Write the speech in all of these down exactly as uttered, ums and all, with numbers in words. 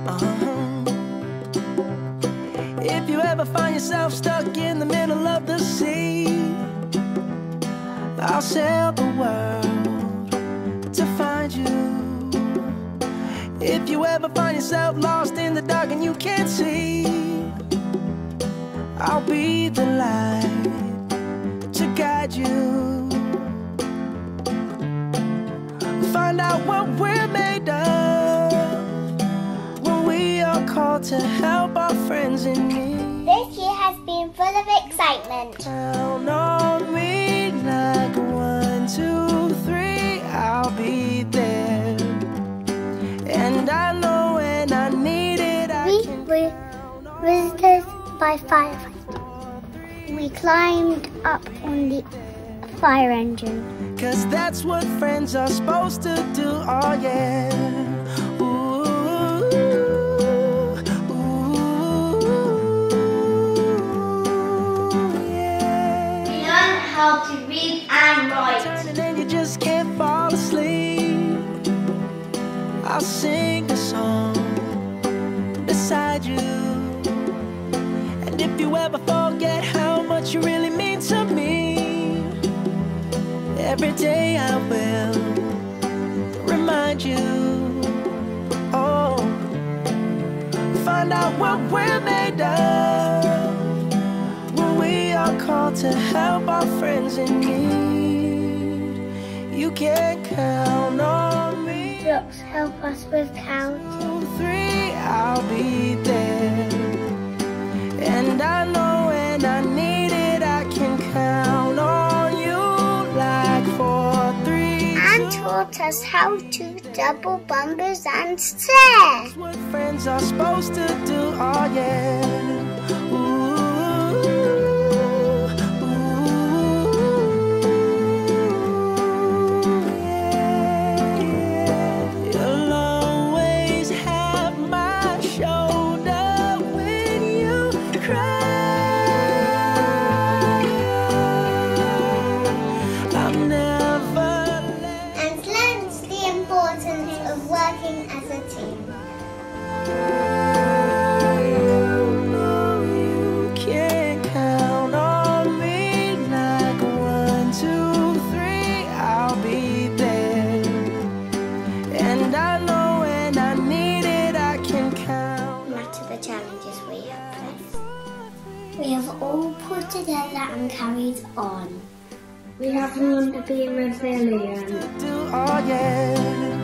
Uh-huh. If you ever find yourself stuck in the middle of the sea, I'll sail the world to find you. If you ever find yourself lost in the dark and you can't see, I'll be the light to guide you. Find out what we're made of when we are called to help our friends in need. This year has been full of excitement. Count on me like one, two, three, I'll be there. And I know when I need it, I we can were visited by firefighters. We climbed up on the fire engine. Cause that's what friends are supposed to do, oh yeah. Ooh, ooh, yeah. We learned how to read and write. Turning and you just can't fall asleep, I'll sing a song beside you. And if you ever forget how much you really mean to me, every day I will remind you. Oh, find out what we're made of when we are called to help our friends in need. You can count on me. Blocks help us with counting. Two, three, I'll be there. And I know when I need it, I can count on you. And taught us how to double bumpers and stairs. That's what friends are supposed to do, oh yeah. Ooh, ooh, yeah, yeah. You'll always have my shoulder when you cry. I'm never of working as a team. You can count on me like one, two, three, I'll be there. And I know when I need it, I can count. No matter the challenges we have faced, we have all put together and carried on. We have learned to be resilient. Do, oh yeah.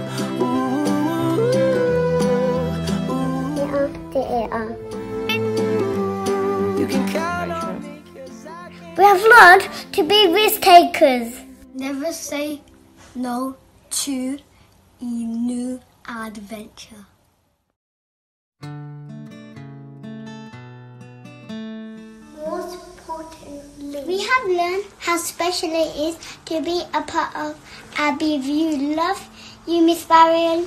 You can count on me. We have learned to be risk takers. Never say no to a new adventure. Most importantly, we have learned how special it is to be a part of Abbey View. Love you, Miss Marion.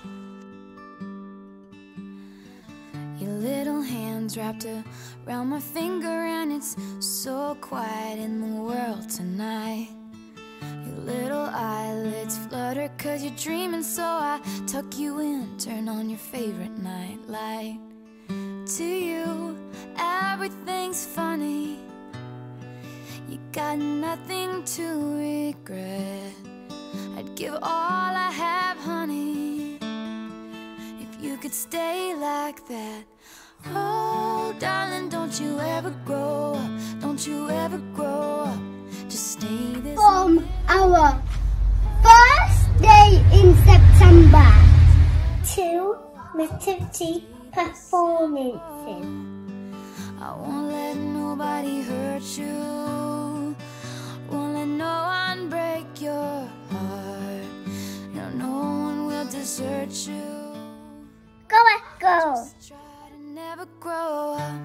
Wrapped around my finger, and it's so quiet in the world tonight. Your little eyelids flutter cause you're dreaming, so I tuck you in, turn on your favorite night light. To you, everything's funny. You got nothing to regret. I'd give all I have, honey, if you could stay like that. Oh, darling, don't you ever grow up, don't you ever grow up, just stay this. From our first day in September to nativity performances. I won't let nobody hurt you, won't let no one break your heart. No, no one will desert you. Go back, go. Never grow up.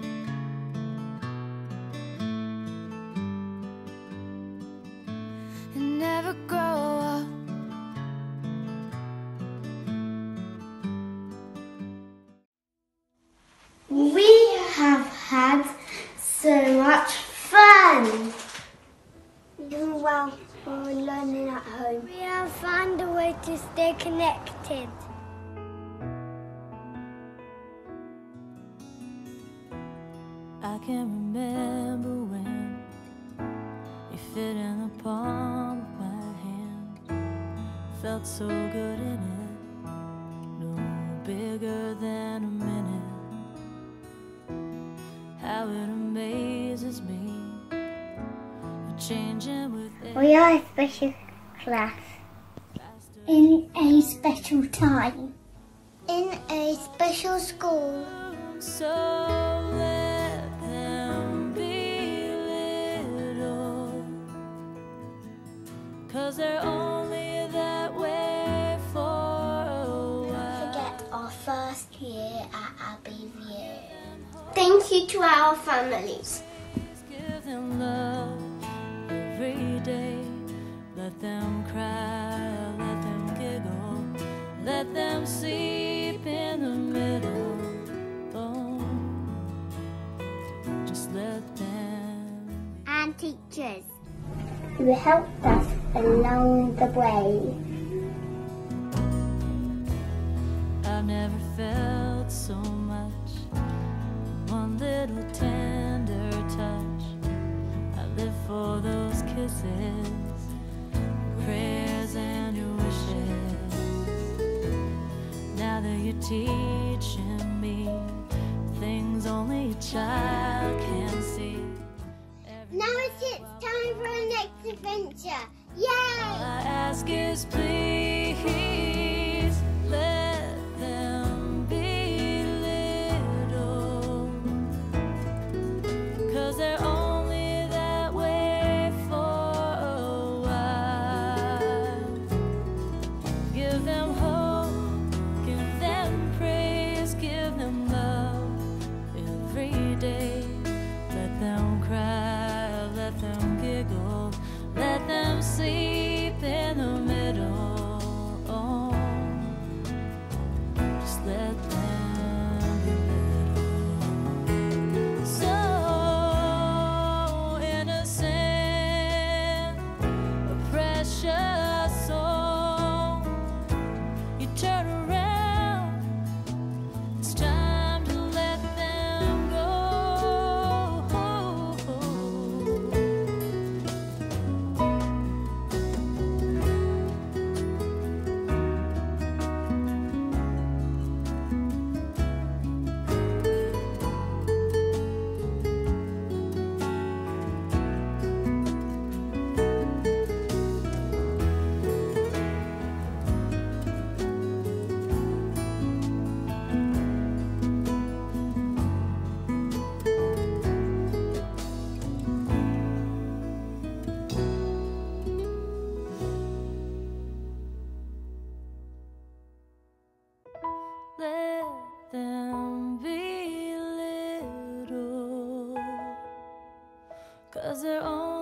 And never grow up. We have had so much fun. Doing well while learning at home. We have found a way to stay connected. I can remember when you fit in the palm of my hand. Felt so good in it, no bigger than a minute. How it amazes me, you're changing with it. We are a special class. In a special time. In a special school. So let them be little, 'cause they're only that way for a while. Forget our first year at Abbey View. Thank you to our families. Give them love every day. Let them cry, let them giggle, let them sleep in the middle. Oh, just let them. And teachers who helped us along the way. I've never felt so much. One little tender touch. I live for those kisses, prayers and your wishes. Now that you're teaching me things only a child can see. Now it's time for our next adventure. Yay! All I ask is please let them be little, 'cause they're only that way for a while. Give them hope, give them praise, give them love every day. Let them cry, let them giggle, let them sleep in the middle. Oh, just let them be little. So innocent, a precious soul. You turn around, it's time to let them go. Let them be little, 'cause they're only